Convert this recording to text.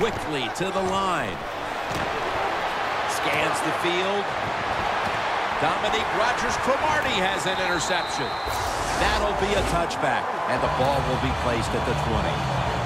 quickly to the line. Scans the field. Dominique Rodgers-Cromartie has an interception. That'll be a touchback, and the ball will be placed at the 20.